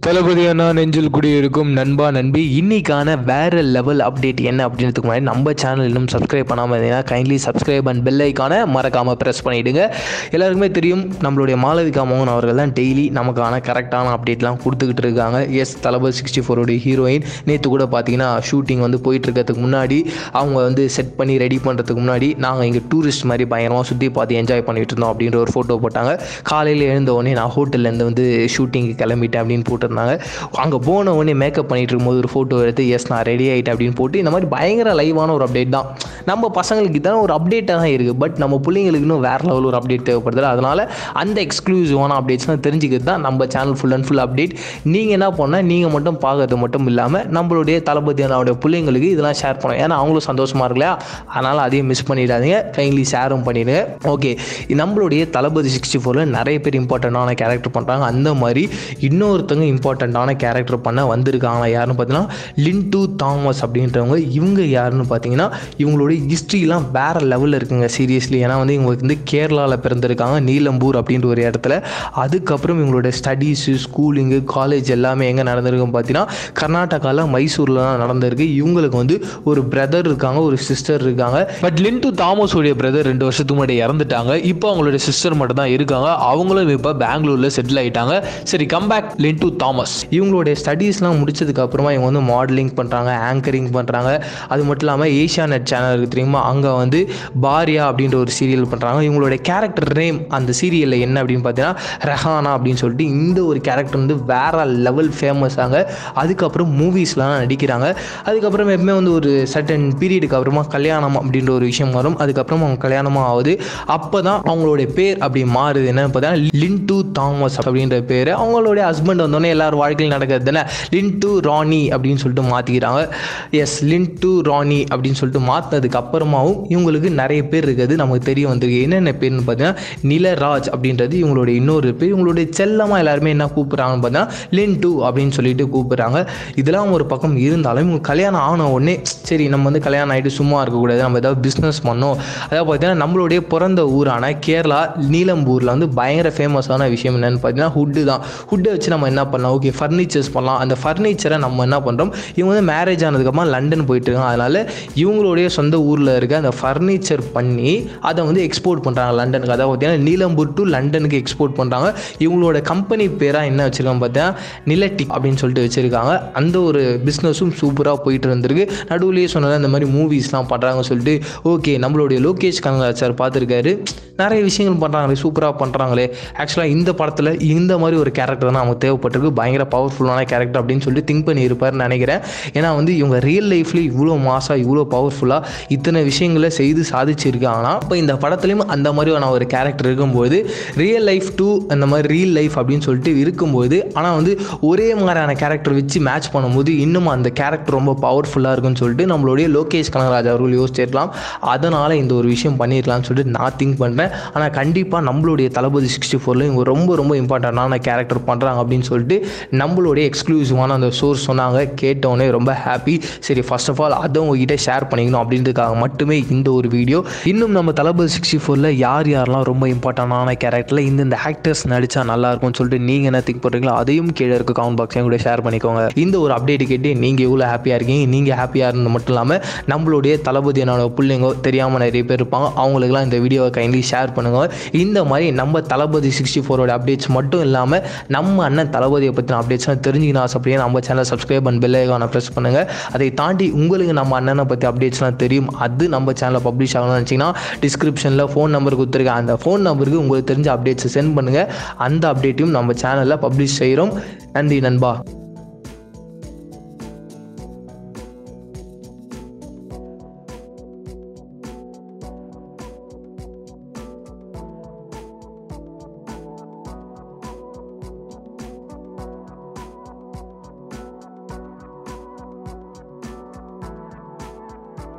தளபதியான நெஞ்சில் குடியிருக்கும் நண்பா நண்பி இன்னைக்கான வேற லெவல் அப்டேட் என்ன அப்படின்றதுக்கு முன்னாடி நம்ம சேனல் இன்னும் சப்ஸ்கிரைப் பண்ணாமல் இருந்தீங்கன்னா கைண்ட்லி சப்ஸ்கிரைப் அண்ட் பெல் ஐக்கான மறக்காமல் ப்ரெஸ் பண்ணிவிடுங்க. எல்லாருக்குமே தெரியும் நம்மளுடைய மாளவிகா மோகன் அவர்கள் தான் டெய்லி நமக்கான கரெக்டான அப்டேட்லாம் கொடுத்துக்கிட்டு இருக்காங்க. எஸ், தளபதி 64 ஹீரோயின் நேற்று கூட பார்த்தீங்கன்னா ஷூட்டிங் வந்து போயிட்டு இருக்கிறதுக்கு முன்னாடி அவங்க வந்து செட் பண்ணி ரெடி பண்ணுறதுக்கு முன்னாடி நாங்கள் இங்கே டூரிஸ்ட் மாதிரி பயங்கரமாக சுற்றி பார்த்து என்ஜாய் பண்ணிட்டு இருந்தோம் அப்படின்ற ஒரு ஃபோட்டோ போட்டாங்க. காலையில் எழுந்தவுடனே நான் ஹோட்டல்லேருந்து வந்து ஷூட்டிங்கு கிளம்பிட்டேன் அப்படின்னு போட்டு அங்கே போன உடனே மேக்கப் பண்ணிட்டு இருக்கும்போது ஒரு ஃபோட்டோ எடுத்து எஸ் நான் ரெடி ஆகிட்டேன் அப்படின்னு போட்டு இந்த மாதிரி பயங்கர லைவான ஒரு அப்டேட் தான். நம்ம பசங்களுக்கு தான் ஒரு அப்டேட்டாக தான் இருக்குது, பட் நம்ம பிள்ளைங்களுக்கு இன்னும் வேறு லெவல் ஒரு அப்டேட் தேவைப்படுது. அதனால் அந்த எக்ஸ்க்ளூசிவான அப்டேட்ஸ்லாம் தெரிஞ்சுக்கிறது தான் நம்ம channel full and full update. நீங்கள் என்ன பண்ணால் நீங்கள் மட்டும் பார்க்கறது மட்டும் இல்லாமல் நம்மளுடைய தளபதியானோட பிள்ளைங்களுக்கு இதெல்லாம் ஷேர் பண்ணோம், ஏன்னா அவங்களும் சந்தோஷமாக இருக்கலையா, அதனால் அதையும் மிஸ் பண்ணிடாதீங்க, கைண்ட்லி ஷேரும் பண்ணிடுங்க. ஓகே, நம்மளுடைய தளபதி 64 நிறைய பேர் இம்பார்ட்டண்ட்டான கேரக்டர் பண்ணுறாங்க. அந்த மாதிரி இன்னொருத்தவங்க இம்பார்ட்டண்ட்டான கேரக்டர் பண்ண வந்திருக்காங்க. யாருன்னு பார்த்தீங்கன்னா லின்டு தாமஸ் அப்படின்றவங்க. இவங்க யாருன்னு பார்த்தீங்கன்னா இவங்களுடைய ஹிஸ்ட்ரிலாம் வேறு லெவலில் இருக்குங்க சீரியஸ்லி. ஏன்னா வந்து இவங்க வந்து கேரளாவில் பிறந்திருக்காங்க, நீலம்பூர் அப்படின்ற ஒரு இடத்துல. அதுக்கப்புறம் இவங்களுடைய ஸ்டடீஸு, ஸ்கூலிங்கு, காலேஜ் எல்லாமே எங்கே நடந்திருக்குன்னு பார்த்தீங்கன்னா கர்நாடகாவில் மைசூரில் தான் நடந்திருக்கு. இவங்களுக்கு வந்து ஒரு பிரதர் இருக்காங்க, ஒரு சிஸ்டர் இருக்காங்க. பட் லின்டு தாமஸோடைய பிரதர் 2 வருஷத்துக்கு முன்னாடி இறந்துட்டாங்க. இப்போ அவங்களுடைய சிஸ்டர் மட்டும் தான் இருக்காங்க. அவங்களும் இப்போ பெங்களூரில் செட்டில் ஆகிட்டாங்க. சரி, கம்பேக் லின்டு தாமஸ். இவங்களுடைய ஸ்டடீஸ்லாம் முடிச்சதுக்கு அப்புறமா இவங்க வந்து மாடலிங் பண்ணுறாங்க, ஆங்கரிங் பண்ணுறாங்க. அது மட்டும் இல்லாமல் ஏஷியாநெட் சேனல் இருக்குது தெரியுமா, அங்கே வந்து பாரியா அப்படின்ற ஒரு சீரியல் பண்ணுறாங்க. இவங்களுடைய கேரக்டர் நேம் அந்த சீரியலில் என்ன அப்படின்னு பார்த்தீங்கன்னா ரெஹானா அப்படின்னு சொல்லிட்டு இந்த ஒரு கேரக்டர் வந்து வேற லெவல் ஃபேமஸ் ஆங்க. அதுக்கப்புறம் மூவிஸ்லாம் நடிக்கிறாங்க. அதுக்கப்புறம் எப்பவுமே வந்து ஒரு சர்டன் பீரியடுக்கு அப்புறமா கல்யாணம் அப்படின்ற ஒரு விஷயம் வரும். அதுக்கப்புறம் அவங்க கல்யாணமாக ஆகுது. அப்போ தான் அவங்களுடைய பேர் அப்படி மாறுது. என்னன்னு பார்த்தீங்கன்னா லின்டு தாமஸ் அப்படின்ற பேர். அவங்களுடைய ஹஸ்பண்ட் வந்தோடனே எல்லாரும் வாழ்க்கையில் நடக்கிறது தானே லின்டு ராணி அப்படின்னு சொல்லிட்டு மாற்றிக்கிறாங்க. எஸ், லின்டு ராணி அப்படின்னு சொல்லிட்டு மாற்றினதுக்கு அப்புறமாவும் இவங்களுக்கு நிறைய பேர் இருக்குது நமக்கு தெரிய வந்திருக்கு. என்னென்ன பேர்னு பார்த்தீங்கன்னா நிலராஜ் அப்படின்றது இவங்களுடைய இன்னொரு பேர். இவங்களுடைய செல்லமாக எல்லாருமே என்ன கூப்பிட்றாங்கன்னு பார்த்தீங்கன்னா லின்டு அப்படின்னு சொல்லிட்டு கூப்பிட்றாங்க. இதெல்லாம் ஒரு பக்கம் இருந்தாலும் இவங்க கல்யாணம் ஆன உடனே சரி நம்ம வந்து கல்யாணம் ஆகிட்டு சும்மா இருக்கக்கூடாது, நம்ம ஏதாவது பிஸ்னஸ் பண்ணோம். அதாவது பார்த்தீங்கன்னா நம்மளுடைய பிறந்த ஊரான கேரளா நீலம்பூரில் வந்து பயங்கர ஃபேமஸான விஷயம் என்னென்னு பார்த்தீங்கன்னா ஹுட்டு தான். ஹுட்டை வச்சு நம்ம என்ன பண்ணலாம், ஓகே ஃபர்னிச்சர்ஸ் பண்ணலாம். அந்த ஃபர்னிச்சரை நம்ம என்ன பண்ணுறோம், இவங்க வந்து மேரேஜ் ஆனதுக்கப்புறமா லண்டன் போயிட்டு இருக்காங்க. அதனால் இவங்களுடைய சொந்த ஊரில் இருக்க அந்த ஃபர்னிச்சர் பண்ணி அதை வந்து எக்ஸ்போர்ட் பண்ணுறாங்க லண்டனுக்கு. அதாவது பார்த்தீங்கன்னா நீலம்பூர் டு லண்டனுக்கு எக்ஸ்போர்ட் பண்ணுறாங்க. இவங்களோட கம்பெனி பேராக என்ன வச்சுருக்காங்க பார்த்தீங்கன்னா நிலட்டி அப்படின்னு சொல்லிட்டு வச்சுருக்காங்க. அந்த ஒரு பிஸ்னஸும் சூப்பராக போயிட்டு இருந்திருக்கு. நடுவுலேயே சொன்னது அந்த மாதிரி மூவிஸ்லாம் பண்ணுறாங்கன்னு சொல்லிட்டு ஓகே நம்மளுடைய லோகேஷ் கனகராஜ் பார்த்துருக்காரு, நிறைய விஷயங்கள் பண்ணுறாங்களே, சூப்பராக பண்ணுறாங்களே. ஆக்சுவலாக இந்த படத்தில் இந்த மாதிரி ஒரு கேரக்டர் தான் நமக்கு தேவைப்பட்டிருக்கு, பயங்கர பவர்ஃபுல்லான கேரக்டர் அப்படின்னு சொல்லி திங்க் பண்ணியிருப்பார்னு நினைக்கிறேன். ஏன்னா வந்து இவங்க ரியல் லைஃப்லேயும் இவ்வளோ மாசாக இவ்வளோ பவர்ஃபுல்லாக இத்தனை விஷயங்களை செய்து சாதிச்சிருக்காங்கன்னா இப்போ இந்த படத்துலையும் அந்த மாதிரியான ஒரு கேரக்டர் இருக்கும்போது ரியல் லைஃப் டூ அந்த மாதிரி ரியல் லைஃப் அப்படின்னு சொல்லிட்டு இருக்கும்போது ஆனால் வந்து ஒரே மாதிரியான கேரக்டர் வச்சு மேட்ச் பண்ணும்போது இன்னும் அந்த கேரக்டர் ரொம்ப பவர்ஃபுல்லாக இருக்குன்னு சொல்லிட்டு நம்மளுடைய லோகேஷ் கனகராஜ் அவர்கள் யோசிச்சிருக்கலாம். அதனால் இந்த ஒரு விஷயம் பண்ணியிருக்கலாம்னு சொல்லிட்டு நான் திங்க் பண்ணுறேன். ஆனால் கண்டிப்பாக நம்மளுடைய தளபதி 64 இவங்க ரொம்ப ரொம்ப இம்பார்ட்டண்டான கேரக்டர் பண்ணுறாங்க அப்படின்னு சொல்லிட்டு நம்மளுடைய எக்ஸ்க்ளூசிவான அந்த சோர்ஸ் சொன்னாங்க. கேட்டோன்னே ரொம்ப ஹாப்பி. சரி, ஃபர்ஸ்ட் ஆஃப் ஆல் அதை உங்ககிட்ட ஷேர் பண்ணிக்கணும் அப்படின்றதுக்காக மட்டுமே இந்த ஒரு வீடியோ. இன்னும் நம்ம தளபதி 64 யார் யாரெல்லாம் ரொம்ப இம்பார்ட்டண்டான கேரக்டரில் இந்த ஆக்டர்ஸ் நடித்தா நல்லாயிருக்கும்னு சொல்லிட்டு நீங்கள் என்ன திங்க் பண்ணுறீங்களோ அதையும் கீழே இருக்க கமெண்ட் பாக்ஸையும் கூட ஷேர் பண்ணிக்கோங்க. இந்த ஒரு அப்டேட் கேட்டு நீங்கள் எவ்வளோ ஹாப்பியாக இருக்கீங்க, நீங்கள் ஹாப்பியாக இருந்தது மட்டும் இல்லாமல் நம்மளுடைய தளபதி என்னோட பிள்ளைங்க தெரியாமல் நிறைய பேர் இருப்பாங்க, அவங்களுக்குலாம் இந்த வீடியோவை கைண்ட்லி ஷேர் பண்ணுங்க. இந்த மாதிரி நம்ம தளபதி 64 அப்டேட்ஸ் மட்டும் இல்லாமல் நம்ம அண்ணன் தளபதியை பற்றின அப்டேட்ஸ்லாம் தெரிஞ்சுக்கணும் ஆசைப்படியே நம்ம சேனல் சப்ஸ்கிரைப் அண்ட் பெல் ஐகானை ப்ரெஸ் பண்ணுங்கள். அதை தாண்டி உங்களுக்கு நம்ம அண்ணனை பற்றி அப்டேட்ஸ்லாம் தெரியும், அது நம்ம சேனலில் பப்ளிஷ் ஆகணும்னு நினச்சிங்கன்னா டிஸ்கிரிப்ஷனில் ஃபோன் நம்பர் கொடுத்துருக்கேன். அந்த ஃபோன் நம்பருக்கு உங்களுக்கு தெரிஞ்ச அப்டேட்ஸை சென்ட் பண்ணுங்கள். அந்த அப்டேட்டையும் நம்ம சேனலில் பப்ளிஷ் செய்கிறோம். நன்றி நண்பா.